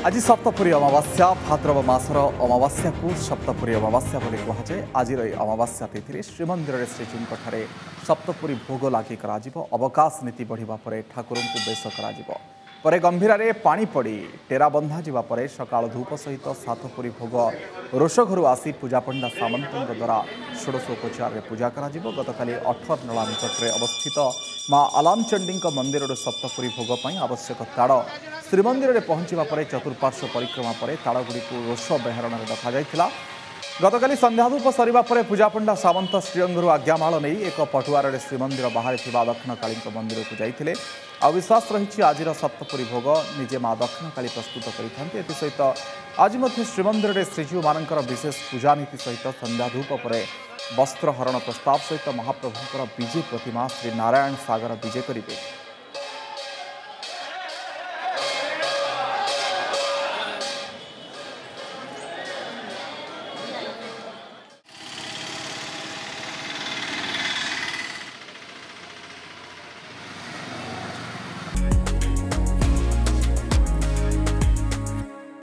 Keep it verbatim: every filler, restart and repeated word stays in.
आज सप्तपुरी अमावास्या भाद्रव मासर अमावास्या को सप्तपुरी अमावास्या बोली कहुए। आज अमावास्या तिथि श्रीमंदिर में श्रीजीव सप्तपुरी भोग लगे अवकाश नीति बढ़िया पर ठाकुर को बेश कर गंभीर पानी पड़ी टेरा बंधा जावापर सका धूप सहित सातपुरी भोग रोष घर आसी पूजा पंडा सामंतों द्वारा षोडशोपचार पूजा गतकाली अठर नला निकट में अवस्थित माँ आलामचंडी मंदिर सप्तपुरी भोग पर आवश्यक ताड़ श्रीमंदिर में पहुंचा पर चतुर्पार्श्व परिक्रमा पर ताड़गुड़ी को रोष बेहरण रखा गतकाली संध्याधूप सरिबा परे पूजा पंडा सामंत श्रीअंगरू आज्ञामाल नहीं एक पटुआर श्रीमंदिर बाहर दक्षिण काली मंदिर को जाते आविश्वास रही आज सप्तपुरी भोग निजे माँ दक्षिण काली प्रस्तुत करते सहित आज श्रीमंदिर में श्रीजीव मानकर विशेष पूजा नीति सहित संध्याधूप पर वस्त्र हरण प्रस्ताव सहित महाप्रभुंर विजय प्रतिमा श्री नारायण सागर विजय करेंगे।